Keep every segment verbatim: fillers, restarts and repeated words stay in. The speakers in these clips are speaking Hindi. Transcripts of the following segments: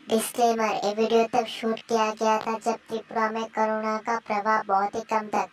डिस्क्लेमर, ये वीडियो तब शूट किया गया था जब त्रिपुरा में कोरोना का प्रभाव बहुत ही कम था।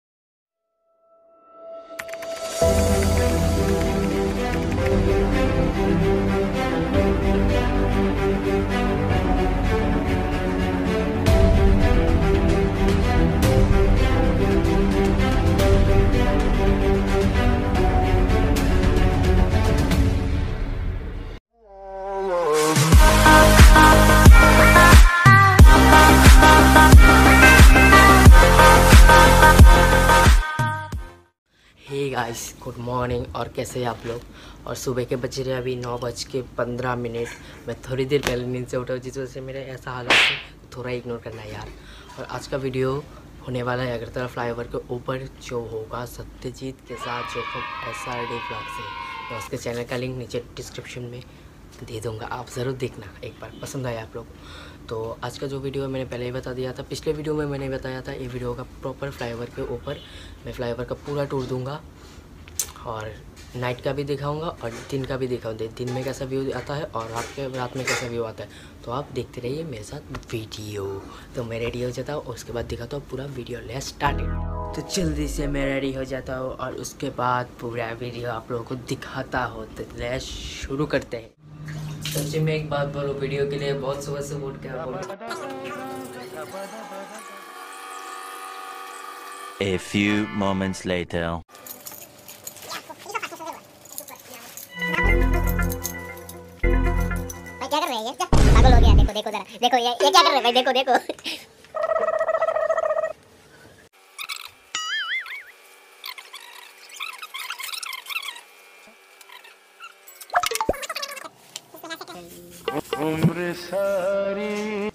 Hey guys, good morning. और कैसे हैं आप लोग? और सुबह के बज रहे अभी नौ बज के पंद्रह मिनट। मैं थोड़ी देर पहले नींद से उठा, जिस वजह से मेरे ऐसा हालत है, थोड़ा इग्नोर करना है यार। और आज का वीडियो होने वाला है अगरतला फ्लाईओवर के ऊपर जो होगा सत्यजीत के साथ, जो एस आर डी ब्लॉग से। मैं उसके चैनल का लिंक नीचे डिस्क्रिप्शन में दे दूँगा, आप ज़रूर देखना एक बार, पसंद आया आप लोग। तो आज का जो वीडियो है मैंने पहले ही बता दिया था, पिछले वीडियो में मैंने बताया था, ये वीडियो का प्रॉपर फ्लाईओवर के ऊपर मैं फ्लाईओवर का पूरा टूर दूंगा और नाइट का भी दिखाऊंगा और दिन का भी दिखाऊंगा, दिन में कैसा व्यू आता है और रात के रात में कैसा व्यू आता है। तो आप देखते रहिए मेरे साथ वीडियो। तो मैं रेडी हो जाता हूँ और उसके बाद दिखाता हूँ पूरा वीडियो। Let's start. तो जल्दी से मैं रेडी हो जाता हूँ और उसके बाद पूरा वीडियो आप लोगों को दिखाता हूँ। तो लेट्स शुरू करते हैं। सच्ची में एक बात बोलो, वीडियो के लिए बहुत सुबह से उठ के बोलो। A few moments later. भाई क्या कर रहे हैं ये? पागल हो गया। देखो देखो जरा, देखो ये ये क्या कर रहे हैं भाई? देखो देखो उम्र सारी।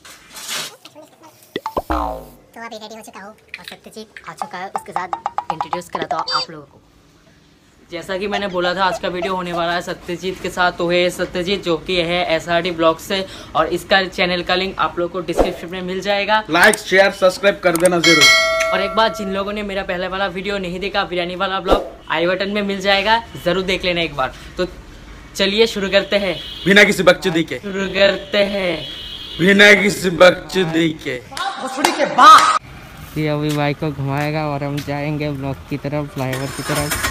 तो अभी रेडी हो चुका हूँ और सत्यजीत आ चुका है, उसके साथ इंट्रोड्यूस कराता हूँ आप लोगों को। जैसा कि मैंने बोला था आज का वीडियो होने वाला है सत्यजीत के साथ। तो है सत्यजीत जो कि है एस आर डी ब्लॉग से, और इसका चैनल का लिंक आप लोग को डिस्क्रिप्शन में मिल जाएगा। लाइक शेयर सब्सक्राइब कर देना जरूर। और एक बात, जिन लोगों ने मेरा पहले वाला वीडियो नहीं देखा, बिरयानी वाला ब्लॉग आई बटन में मिल जाएगा, जरूर देख लेना एक बार। तो चलिए शुरू करते हैं, बिना किसी बकचोदी के शुरू करते हैं बिना किसी बकचोदी के के बाद ये अभी बाइक को घुमाएगा और हम जाएंगे ब्लॉक की तरफ, फ्लाईओवर की तरफ।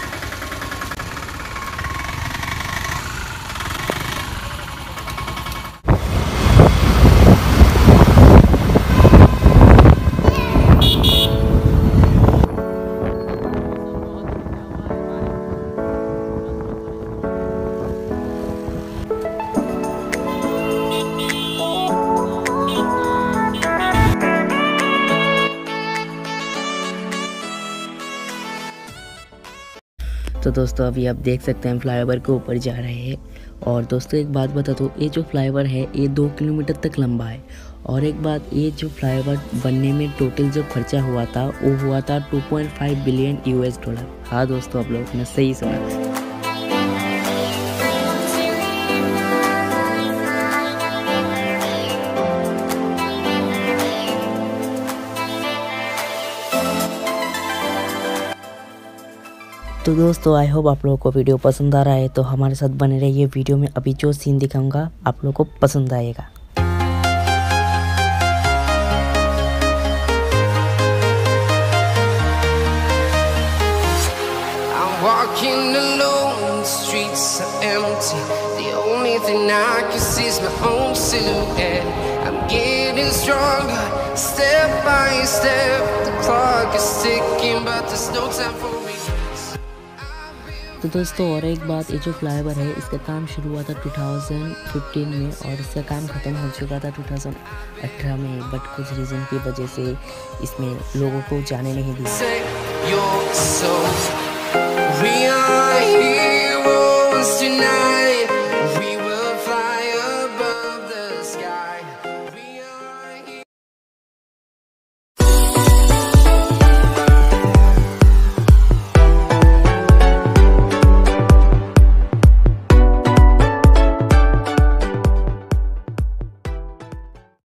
तो दोस्तों अभी आप देख सकते हैं फ्लाईओवर के ऊपर जा रहे हैं। और दोस्तों एक बात बता दूँ, ये जो फ्लाईओवर है ये दो किलोमीटर तक लंबा है। और एक बात, ये जो फ्लाईओवर बनने में टोटल जो खर्चा हुआ था वो हुआ था two point five billion US dollar. हाँ दोस्तों, आप लोगों ने सही सुना। तो दोस्तों आई होप आप लोगों को वीडियो पसंद आ रहा है, तो हमारे साथ बने रहिए। वीडियो में अभी जो सीन दिखाऊंगा आप लोगों को पसंद आएगा। Walking alone, the streets are empty. The only thing I can see is my own silhouette. I'm getting stronger, step by step. The clock is ticking, but there's no time for me. तो दोस्तों और एक बात, ये जो फ्लाईओवर है इसका काम शुरू हुआ था टू थाउजेंड फिफ्टीन में और इसका काम ख़त्म हो चुका था टू थाउजेंड एटीन में। बट कुछ रीज़न की वजह से इसमें लोगों को जाने नहीं दी।